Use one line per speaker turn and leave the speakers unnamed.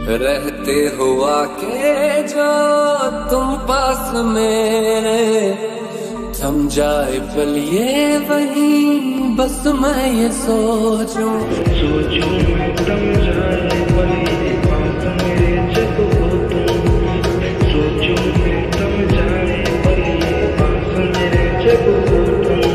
रहते हुआ के जो तुम पास मेरे, थम जाए पल ये वही बस मैं ये सोचूं
मैं थम जाए पल ये पास मेरे जब हो तुम। सोचूं मैं थम जाए पल ये पास मेरे जब हो तुम।